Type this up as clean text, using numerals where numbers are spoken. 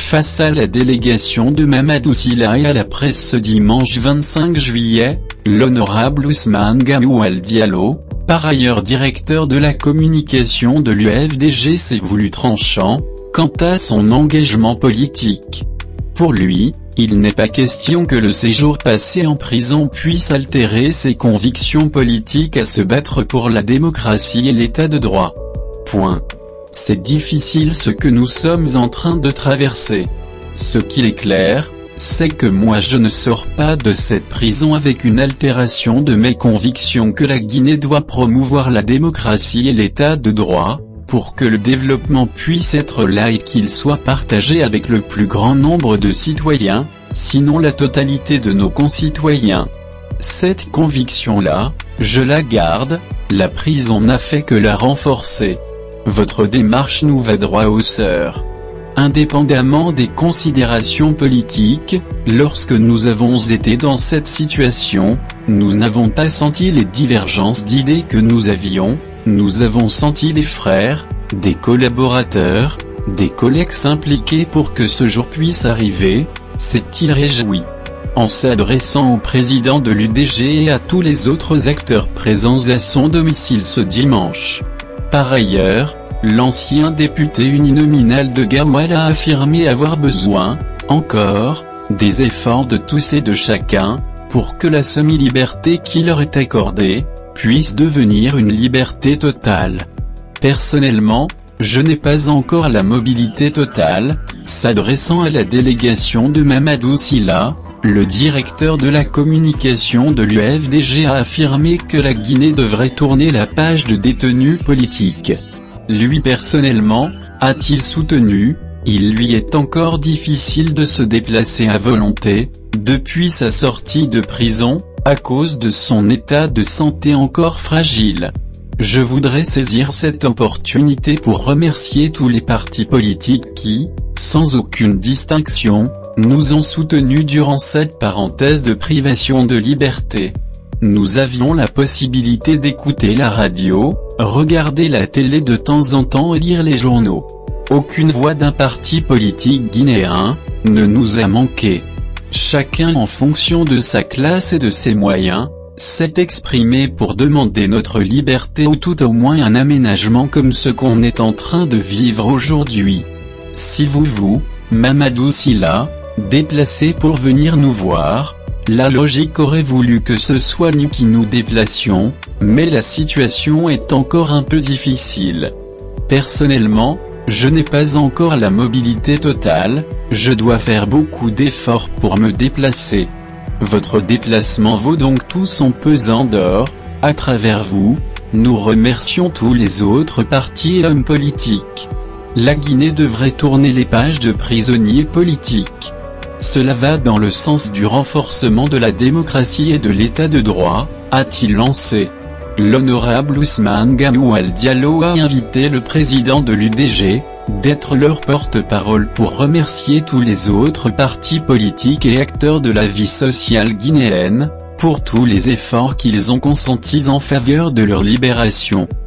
Face à la délégation de Mamadou Sylla et à la presse ce dimanche 25 juillet, l'honorable Ousmane Gawal Diallo, par ailleurs directeur de la communication de l'UFDG, s'est voulu tranchant quant à son engagement politique. Pour lui, il n'est pas question que le séjour passé en prison puisse altérer ses convictions politiques à se battre pour la démocratie et l'état de droit. Point. C'est difficile ce que nous sommes en train de traverser. Ce qu'il est clair, c'est que moi je ne sors pas de cette prison avec une altération de mes convictions que la Guinée doit promouvoir la démocratie et l'état de droit, pour que le développement puisse être là et qu'il soit partagé avec le plus grand nombre de citoyens, sinon la totalité de nos concitoyens. Cette conviction-là, je la garde, la prison n'a fait que la renforcer. Votre démarche nous va droit au cœur. Indépendamment des considérations politiques, lorsque nous avons été dans cette situation, nous n'avons pas senti les divergences d'idées que nous avions, nous avons senti des frères, des collaborateurs, des collègues s'impliquer pour que ce jour puisse arriver, s'est-il réjoui. En s'adressant au président de l'UDG et à tous les autres acteurs présents à son domicile ce dimanche. Par ailleurs, l'ancien député uninominal de Gawal a affirmé avoir besoin, encore, des efforts de tous et de chacun, pour que la semi-liberté qui leur est accordée, puisse devenir une liberté totale. Personnellement, je n'ai pas encore la mobilité totale. S'adressant à la délégation de Mamadou Sylla, le directeur de la communication de l'UFDG a affirmé que la Guinée devrait tourner la page de détenus politiques. Lui personnellement, a-t-il soutenu, il lui est encore difficile de se déplacer à volonté, depuis sa sortie de prison, à cause de son état de santé encore fragile. Je voudrais saisir cette opportunité pour remercier tous les partis politiques qui, sans aucune distinction, nous ont soutenus durant cette parenthèse de privation de liberté. Nous avions la possibilité d'écouter la radio, regarder la télé de temps en temps et lire les journaux. Aucune voix d'un parti politique guinéen ne nous a manqué. Chacun, en fonction de sa classe et de ses moyens, s'est exprimé pour demander notre liberté ou tout au moins un aménagement comme ce qu'on est en train de vivre aujourd'hui. Si vous, Mamadou Sylla, déplacez pour venir nous voir, la logique aurait voulu que ce soit nous qui nous déplacions, mais la situation est encore un peu difficile. Personnellement, je n'ai pas encore la mobilité totale, je dois faire beaucoup d'efforts pour me déplacer. Votre déplacement vaut donc tout son pesant d'or. À travers vous, nous remercions tous les autres partis et hommes politiques. La Guinée devrait tourner les pages de prisonniers politiques. Cela va dans le sens du renforcement de la démocratie et de l'état de droit, a-t-il lancé. L'honorable Ousmane Gawal Diallo a invité le président de l'UDG, d'être leur porte-parole pour remercier tous les autres partis politiques et acteurs de la vie sociale guinéenne, pour tous les efforts qu'ils ont consentis en faveur de leur libération.